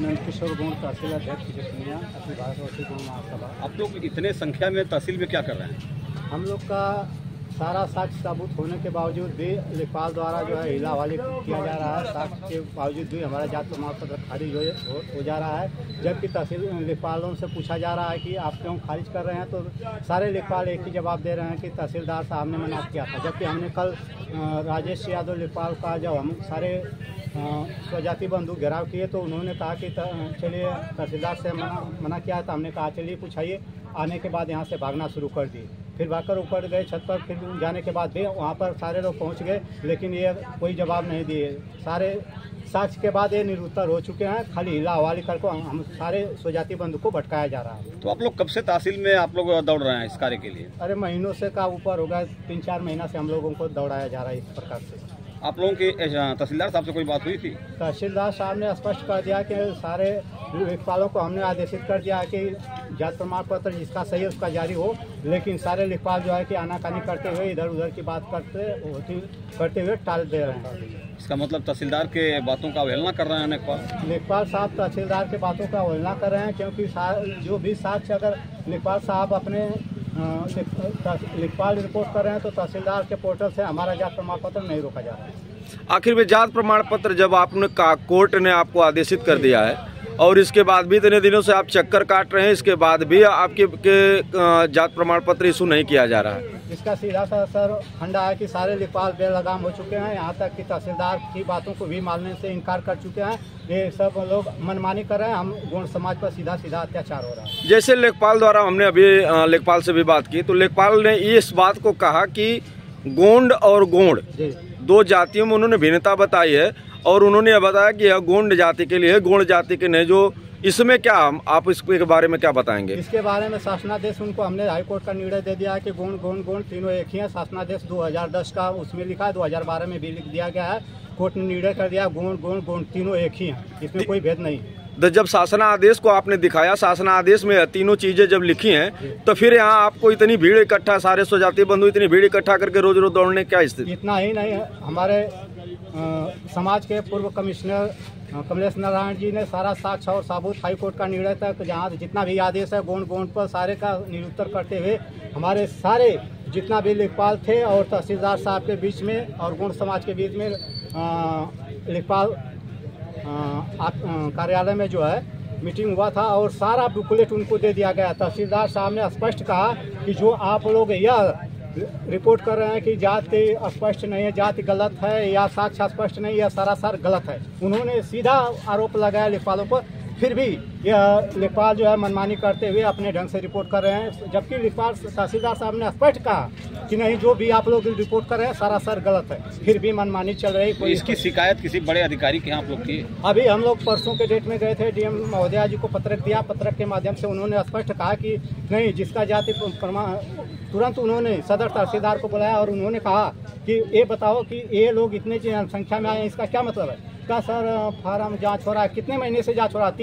नंदकिशोर गोंड तहसील अध्यक्ष जखनिया अखिल भारतवर्षीय गोंड महासभा। आप लोग इतने संख्या में तहसील में क्या कर रहे हैं? हम लोग का सारा साक्ष्य सबूत होने के बावजूद भी लेखपाल द्वारा जो है हिला हवाली किया जा रहा है। साक्ष्य के बावजूद भी हमारा जात प्रमाण पत्र खारिज हो जा रहा है, जबकि तहसील लेखपालों से पूछा जा रहा है कि आप क्यों खारिज कर रहे हैं, तो सारे लेखपाल एक ही जवाब दे रहे हैं कि तहसीलदार साहब ने मना किया था। जबकि हमने कल राजेश यादव लेखपाल का जब हम सारे स्वजाति बंधु घेराव किए तो उन्होंने कहा कि चलिए तहसीलदार से मना किया था। हमने कहा चलिए पूछाइए। आने के बाद यहाँ से भागना शुरू कर दिए। फिर भागकर ऊपर गए छत पर। फिर जाने के बाद भी वहाँ पर सारे लोग पहुँच गए, लेकिन ये कोई जवाब नहीं दिए। सारे साक्ष्य के बाद ये निरुत्तर हो चुके हैं। खाली हिला हवाली करके हम सारे स्वजाति बंधु को भटकाया जा रहा है। तो आप लोग कब से तहसील में आप लोग दौड़ रहे हैं इस कार्य के लिए? अरे महीनों से का ऊपर हो गया, 3-4 महीना से हम लोगों को दौड़ाया जा रहा है इस प्रकार से। आप लोगों के तहसीलदार साहब से कोई बात हुई थी? तहसीलदार साहब ने स्पष्ट कर दिया कि सारे लेखपालों को हमने आदेशित कर दिया है कि जात प्रमाण पत्र जिसका सही है उसका जारी हो, लेकिन सारे लेखपाल जो है कि आनाकानी करते हुए इधर उधर की बात करते हुए टाल दे रहे हैं। इसका मतलब तहसीलदार के बातों का अवहेलना कर रहे हैं लेखपाल साहब तहसीलदार के बातों का अवहेलना कर रहे हैं, क्योंकि जो भी साक्ष्य अगर लेखपाल साहब अपने लेखपाल रिपोर्ट कर रहे हैं तो तहसीलदार के पोर्टल से हमारा जात प्रमाण पत्र नहीं रोका जा रहा है। आखिर में जात प्रमाण पत्र जब आपने कोर्ट ने आपको आदेशित कर दिया है और इसके बाद भी इतने दिनों से आप चक्कर काट रहे हैं, इसके बाद भी आपके जात प्रमाण पत्र इशू नहीं किया जा रहा है, इसका सीधा सा सर फंडा है कि सारे लेखपाल बेलगाम हो चुके हैं। यहाँ तक कि तहसीलदार की बातों को भी मानने से इनकार कर चुके हैं। ये सब लोग मनमानी कर रहे हैं। हम गोंड समाज पर सीधा सीधा अत्याचार हो रहा है। जैसे लेखपाल द्वारा हमने अभी लेखपाल से भी बात की, तो लेखपाल ने इस बात को कहा कि गोंड और गोंड दो जातियों में उन्होंने भिन्नता बताई है और उन्होंने यह बताया कि यह गोंड जाति के लिए है, गोंड जाति के नहीं। जो इसमें क्या आप इसके बारे में क्या बताएंगे? इसके बारे में शासनादेश उनको हमने हाईकोर्ट का निर्णय दे दिया है कि गोंड गोंड गोंड तीनों एक ही है। शासनादेश 2010 का उसमें लिखा है, 2012 में भी लिख दिया गया है। कोर्ट ने निर्णय कर दिया गोंड गोंड गोंड तीनों एक ही हैं, इसमें कोई भेद नहीं। जब शासनादेश को आपने दिखाया, शासनादेश में तीनों चीजें जब लिखी हैं, तो फिर यहाँ आपको इतनी भीड़ इकट्ठा, सारे स्वजाति बंधु इतनी भीड़ इकट्ठा करके रोज रोज दौड़ने क्या स्थिति? इतना ही नहीं, हमारे समाज के पूर्व कमिश्नर कमलेश नारायण जी ने सारा साक्ष्य और सबूत हाईकोर्ट का निर्णय तक जहाँ जितना भी आदेश है गोंड गोंड पर सारे का निरुत्तर करते हुए हमारे सारे जितना भी लेखपाल थे और तहसीलदार साहब के बीच में और गोंड समाज के बीच में लेखपाल कार्यालय में जो है मीटिंग हुआ था और सारा बुकलेट उनको दे दिया गया। तहसीलदार साहब ने स्पष्ट कहा कि जो आप लोग यह रिपोर्ट कर रहे हैं कि जाति स्पष्ट नहीं है, जाति गलत है या साक्ष्य स्पष्ट नहीं, यह सरासर गलत है। उन्होंने सीधा आरोप लगाया लेखपालों पर। फिर भी यह लेखपाल जो है मनमानी करते हुए अपने ढंग से रिपोर्ट कर रहे हैं, जबकि लेखपाल तहसीलदार साहब ने स्पष्ट कहा कि नहीं, जो भी आप लोग रिपोर्ट कर रहे हैं सरासर गलत है। फिर भी मनमानी चल रही। तो इसकी शिकायत किसी बड़े अधिकारी के यहाँ आप लोग की? अभी हम लोग परसों के डेट में गए थे, डीएम महोदया जी को पत्रक दिया। पत्रक के माध्यम से उन्होंने स्पष्ट कहा कि नहीं, जिसका जाति प्रमाण, तुरंत उन्होंने सदर तहसीलदार को बुलाया और उन्होंने कहा कि ये बताओ कि ये लोग इतने संख्या में आए हैं, इसका क्या मतलब है? का सर फार्म जांच हो रहा है। कितने महीने से जांच हो रहा है?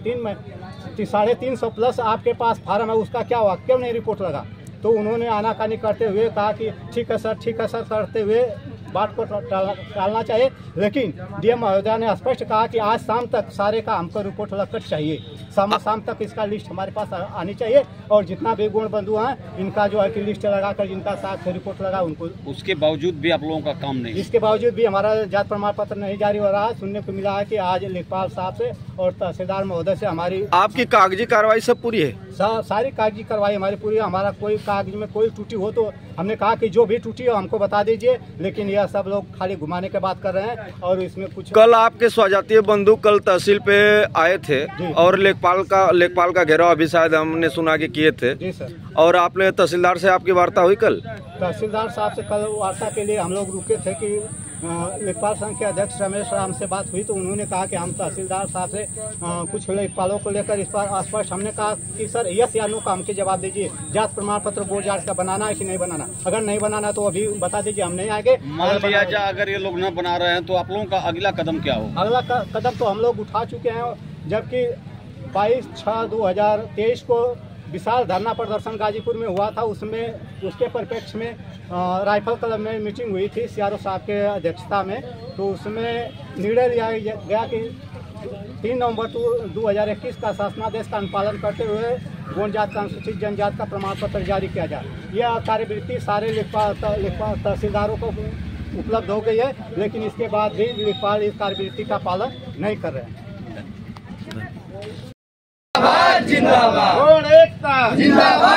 350 प्लस आपके पास फार्म है, उसका क्या हुआ? क्यों नहीं रिपोर्ट लगा? तो उन्होंने आनाकानी करते हुए कहा कि ठीक है सर करते हुए बात को टालना चाहिए। लेकिन डीएम महोदया ने स्पष्ट कहा कि आज शाम तक सारे का हमको रिपोर्ट लगकर चाहिए। शाम तक इसका लिस्ट हमारे पास आनी चाहिए और जितना भी गोंड बंधु हैं इनका जो है कि लिस्ट लगाकर जिनका साथ रिपोर्ट लगा उनको। उसके बावजूद भी आप लोगों का काम नहीं? इसके बावजूद भी हमारा जात प्रमाण पत्र नहीं जारी हो रहा है। सुनने को मिला है कि आज लेखपाल साहब से और तहसीलदार महोदय से हमारी आपकी कागजी कार्रवाई सब पूरी है? सारी कागजी कार्रवाई हमारी पूरी है। हमारा कोई कागज में कोई त्रुटि हो तो हमने कहा कि जो भी त्रुटि हो हमको बता दीजिए, लेकिन यह सब लोग खाली घुमाने के बात कर रहे हैं और इसमें कुछ। कल आपके स्वजातीय बंधु कल तहसील पे आए थे और लेखपाल का घेराव अभी शायद हमने सुना कि किए थे। जी सर। और आपने तहसीलदार से आपकी वार्ता हुई कल? तहसीलदार साहब से कल वार्ता के लिए हम लोग रुके थे कि लेखपाल संघ के अध्यक्ष रमेश राम से बात हुई तो उन्होंने कहा कि हम तहसीलदार साहब से कुछ लेखपालों को लेकर इस पर स्पष्ट हमने कहा कि सर यस या नो का हमके जवाब दीजिए। जात प्रमाण पत्र बोर्ड जांच का बनाना है कि नहीं बनाना? अगर नहीं बनाना तो अभी बता दीजिए, हम नहीं आएंगे। मान लिया जाए अगर ये लोग न बना रहे हैं तो आप लोगों का अगला कदम क्या हो? अगला कदम तो हम लोग उठा चुके हैं, जबकि 22/6/2023 को विशाल धरना प्रदर्शन गाजीपुर में हुआ था। उसमें उसके परिप्रेक्ष्य में राइफल क्लब में मीटिंग हुई थी सीआरओ साहब के अध्यक्षता में। तो उसमें निर्णय लिया गया कि 3 नवंबर 2021 का शासनादेश का अनुपालन करते हुए गोंड जात का अनुसूचित जनजाति का प्रमाण पत्र जारी किया जाए। यह कार्यवृत्ति सारे लेखपाल तहसीलदारों को उपलब्ध हो गई है, लेकिन इसके बाद भी लेखपाल इस कार्यवृत्ति का पालन नहीं कर रहे हैं। जिंदाबाद गोंड एकता जिंदाबाद